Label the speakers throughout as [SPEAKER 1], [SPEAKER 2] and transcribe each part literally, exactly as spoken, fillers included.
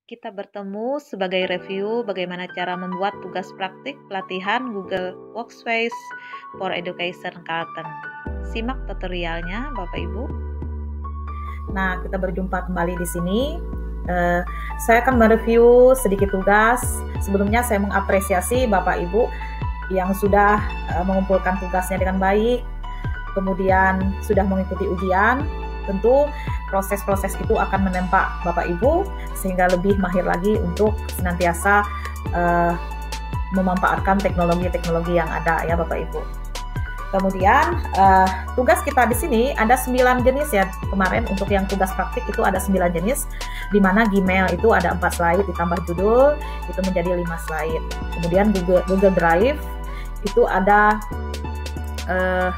[SPEAKER 1] Kita bertemu sebagai review bagaimana cara membuat tugas praktik pelatihan Google Workspace for Education Kalteng. Simak tutorialnya, Bapak Ibu.
[SPEAKER 2] Nah, kita berjumpa kembali di sini. Uh, saya akan mereview sedikit tugas. Sebelumnya saya mengapresiasi Bapak Ibu yang sudah uh, mengumpulkan tugasnya dengan baik, kemudian sudah mengikuti ujian. Tentu proses-proses itu akan menempa Bapak Ibu sehingga lebih mahir lagi untuk senantiasa uh, memanfaatkan teknologi-teknologi yang ada ya Bapak Ibu. Kemudian uh, tugas kita di sini ada sembilan jenis ya. Kemarin untuk yang tugas praktik itu ada sembilan jenis, di mana Gmail itu ada empat slide ditambah judul itu menjadi lima slide. Kemudian Google, Google Drive itu ada uh,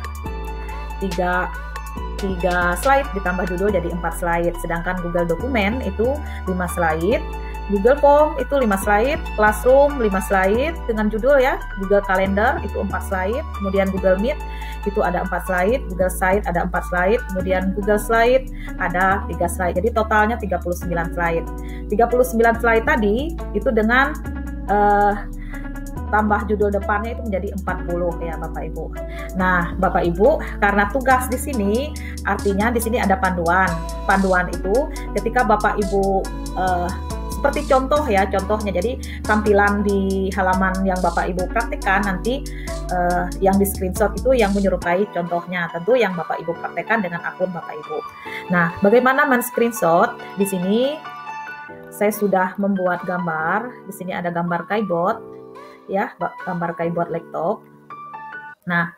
[SPEAKER 2] tiga tiga slide ditambah judul jadi empat slide, sedangkan Google Dokumen itu lima slide, Google Form itu lima slide, Classroom lima slide dengan judul ya, Google Calendar itu empat slide, kemudian Google Meet itu ada empat slide, Google Site ada empat slide, kemudian Google Slide ada tiga slide, jadi totalnya tiga puluh sembilan slide. tiga puluh sembilan slide tadi itu dengan uh, tambah judul depannya itu menjadi empat puluh ya Bapak Ibu. Nah, Bapak Ibu, karena tugas di sini artinya di sini ada panduan. Panduan itu ketika Bapak Ibu eh, seperti contoh ya, contohnya jadi tampilan di halaman yang Bapak Ibu praktikkan nanti eh, yang di screenshot itu yang menyerupai contohnya. Tentu yang Bapak Ibu praktekkan dengan akun Bapak Ibu. Nah, bagaimana men-screenshot? Di sini saya sudah membuat gambar. Di sini ada gambar keyboard ya, gambar keyboard laptop. Nah,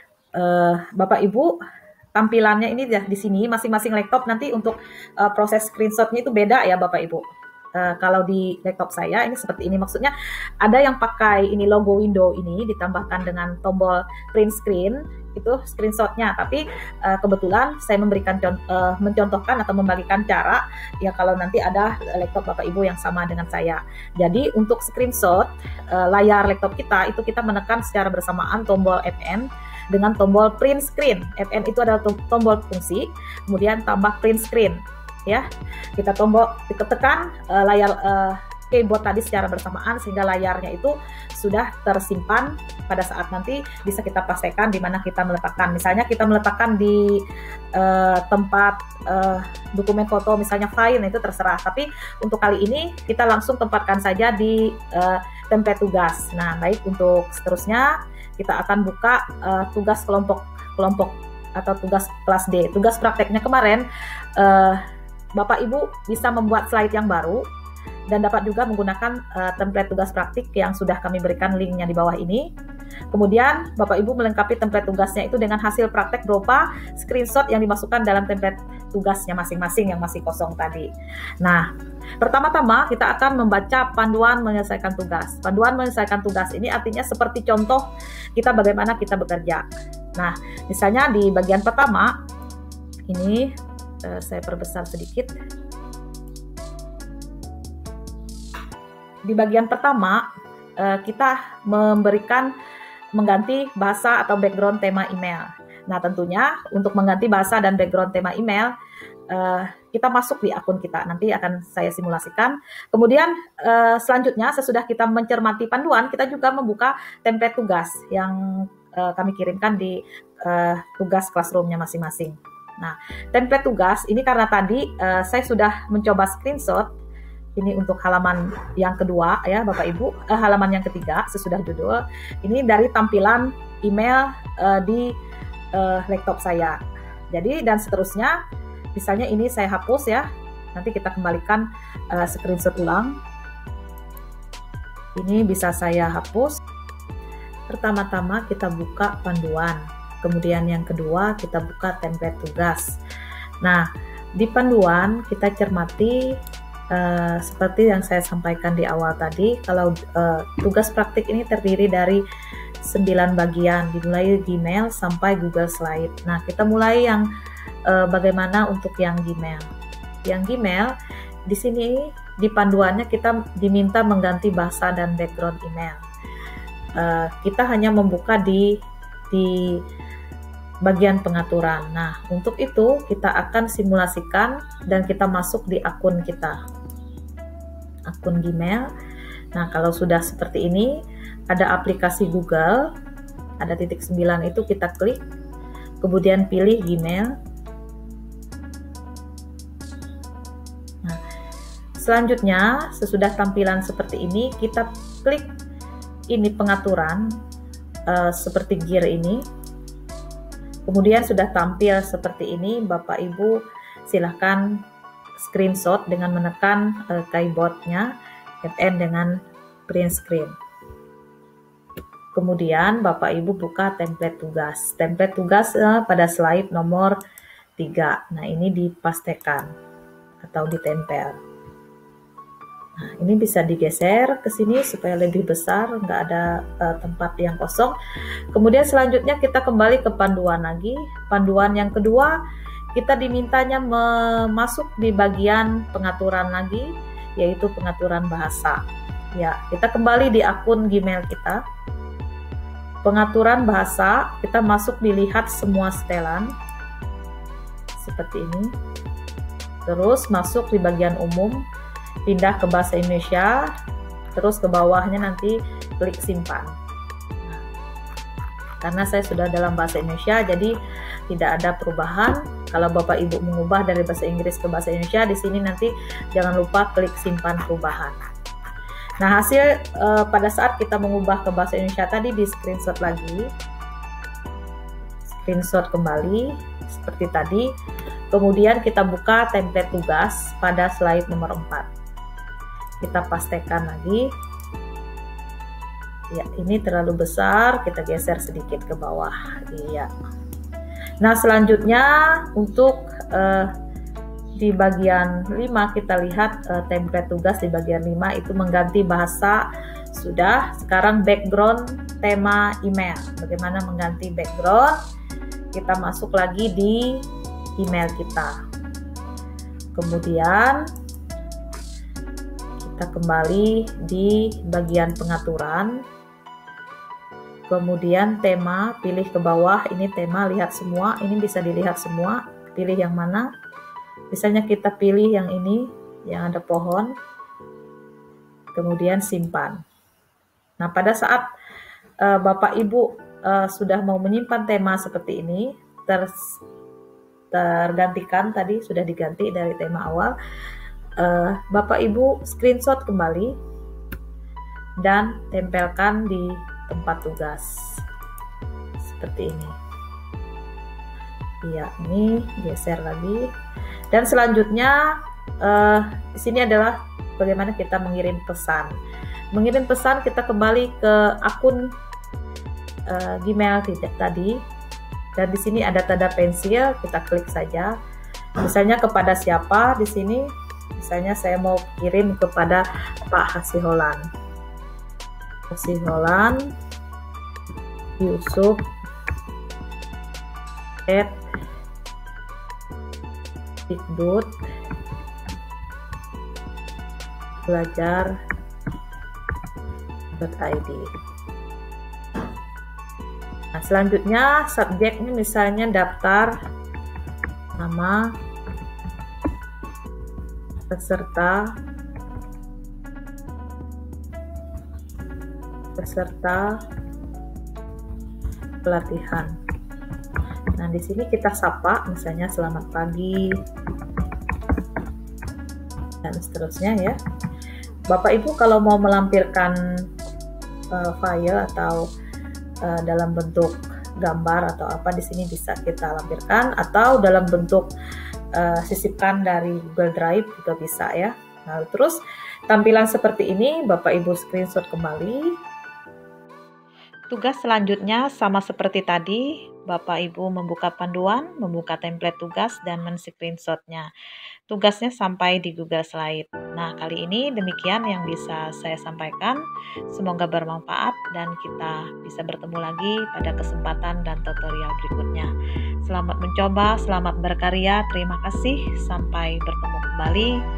[SPEAKER 2] eh, Bapak Ibu, tampilannya ini ya di sini masing-masing laptop nanti untuk eh, proses screenshotnya itu beda ya Bapak Ibu. Eh, kalau di laptop saya ini seperti ini, maksudnya ada yang pakai ini logo window ini ditambahkan dengan tombol print screen itu screenshotnya, tapi uh, kebetulan saya memberikan uh, mencontohkan atau membagikan cara ya kalau nanti ada laptop Bapak Ibu yang sama dengan saya. Jadi untuk screenshot uh, layar laptop kita itu kita menekan secara bersamaan tombol F N dengan tombol print screen. F N itu adalah tombol fungsi, kemudian tambah print screen ya. Kita tombol ditekan uh, layar uh, keyboard tadi secara bersamaan sehingga layarnya itu sudah tersimpan pada saat nanti bisa kita pastikan di mana kita meletakkan. Misalnya kita meletakkan di uh, tempat uh, dokumen foto misalnya file itu terserah, tapi untuk kali ini kita langsung tempatkan saja di uh, template tugas. Nah, baik, untuk seterusnya kita akan buka uh, tugas kelompok kelompok atau tugas kelas D. Tugas prakteknya kemarin uh, Bapak Ibu bisa membuat slide yang baru dan dapat juga menggunakan uh, template tugas praktik yang sudah kami berikan linknya di bawah ini. Kemudian Bapak Ibu melengkapi template tugasnya itu dengan hasil praktek berupa screenshot yang dimasukkan dalam template tugasnya masing-masing yang masih kosong tadi. Nah, pertama-tama kita akan membaca panduan menyelesaikan tugas. Panduan menyelesaikan tugas ini artinya seperti contoh kita bagaimana kita bekerja. Nah, misalnya di bagian pertama ini uh, saya perbesar sedikit. Di bagian pertama, kita memberikan mengganti bahasa atau background tema email. Nah, tentunya untuk mengganti bahasa dan background tema email, kita masuk di akun kita. Nanti akan saya simulasikan. Kemudian selanjutnya, sesudah kita mencermati panduan, kita juga membuka template tugas yang kami kirimkan di tugas classroom-nya masing-masing. Nah, template tugas ini karena tadi saya sudah mencoba screenshot. Ini untuk halaman yang kedua ya Bapak Ibu, eh, halaman yang ketiga sesudah judul. Ini dari tampilan email eh, di eh, laptop saya. Jadi dan seterusnya, misalnya ini saya hapus ya. Nanti kita kembalikan eh, screenshot ulang. Ini bisa saya hapus. Pertama-tama kita buka panduan. Kemudian yang kedua kita buka template tugas. Nah, di panduan kita cermati Uh, seperti yang saya sampaikan di awal tadi, kalau uh, tugas praktik ini terdiri dari sembilan bagian, dimulai Gmail sampai Google Slide. Nah, kita mulai yang uh, bagaimana untuk yang Gmail. Yang Gmail, di sini di panduannya kita diminta mengganti bahasa dan background email. Uh, kita hanya membuka di di bagian pengaturan. Nah, untuk itu kita akan simulasikan dan kita masuk di akun kita. akun Gmail. Nah, kalau sudah seperti ini, ada aplikasi Google, ada titik sembilan itu kita klik, kemudian pilih Gmail. Nah, selanjutnya, sesudah tampilan seperti ini, kita klik ini pengaturan, uh, seperti gear ini. Kemudian sudah tampil seperti ini, Bapak Ibu silahkan screenshot dengan menekan uh, keyboardnya, N dengan print screen. Kemudian Bapak Ibu buka template tugas. Template tugas uh, pada slide nomor tiga. Nah, ini dipastekan atau ditempel. Nah, ini bisa digeser ke sini supaya lebih besar, nggak ada uh, tempat yang kosong. Kemudian selanjutnya kita kembali ke panduan lagi. Panduan yang kedua, kita dimintanya masuk di bagian pengaturan lagi, yaitu pengaturan bahasa. Ya, kita kembali di akun Gmail kita. Pengaturan bahasa, kita masuk dilihat semua setelan. Seperti ini. Terus masuk di bagian umum, pindah ke bahasa Indonesia, terus ke bawahnya nanti klik simpan. Nah, karena saya sudah dalam bahasa Indonesia, jadi tidak ada perubahan. Kalau Bapak Ibu mengubah dari bahasa Inggris ke bahasa Indonesia, di sini nanti jangan lupa klik simpan perubahan. Nah, hasil eh, pada saat kita mengubah ke bahasa Indonesia tadi di screenshot lagi, screenshot kembali seperti tadi. Kemudian kita buka template tugas pada slide nomor empat. Kita pastekan lagi. Ya, ini terlalu besar, kita geser sedikit ke bawah. Iya. Nah, selanjutnya untuk uh, di bagian lima kita lihat uh, template tugas di bagian lima itu mengganti bahasa sudah. Sekarang background tema email. Bagaimana mengganti background? Kita masuk lagi di email kita. Kemudian kita kembali di bagian pengaturan. Kemudian tema, pilih ke bawah, ini tema, lihat semua, ini bisa dilihat semua, pilih yang mana. Misalnya kita pilih yang ini, yang ada pohon, kemudian simpan. Nah, pada saat uh, Bapak Ibu uh, sudah mau menyimpan tema seperti ini, ter tergantikan tadi, sudah diganti dari tema awal, uh, Bapak Ibu screenshot kembali, dan tempelkan di tempat tugas seperti ini. Iya, ini geser lagi. Dan selanjutnya uh, di sini adalah bagaimana kita mengirim pesan. Mengirim pesan, kita kembali ke akun uh, Gmail tidak tadi. Dan di sini ada tanda pensil, kita klik saja. Misalnya kepada siapa di sini? Misalnya saya mau kirim kepada Pak Hasiholan. Hasiholan Yusuf at Dikbud belajar dot i d. Nah, selanjutnya subjeknya misalnya daftar nama peserta peserta pelatihan. Nah, di sini kita sapa, misalnya selamat pagi dan seterusnya ya. Bapak Ibu kalau mau melampirkan uh, file atau uh, dalam bentuk gambar atau apa, di sini bisa kita lampirkan, atau dalam bentuk uh, sisipkan dari Google Drive juga bisa ya. Nah, terus tampilan seperti ini Bapak Ibu screenshot kembali.
[SPEAKER 1] Tugas selanjutnya sama seperti tadi, Bapak Ibu membuka panduan, membuka template tugas, dan men-screenshotnya. Tugasnya sampai di Google Slide. Nah, kali ini demikian yang bisa saya sampaikan. Semoga bermanfaat dan kita bisa bertemu lagi pada kesempatan dan tutorial berikutnya. Selamat mencoba, selamat berkarya, terima kasih, sampai bertemu kembali.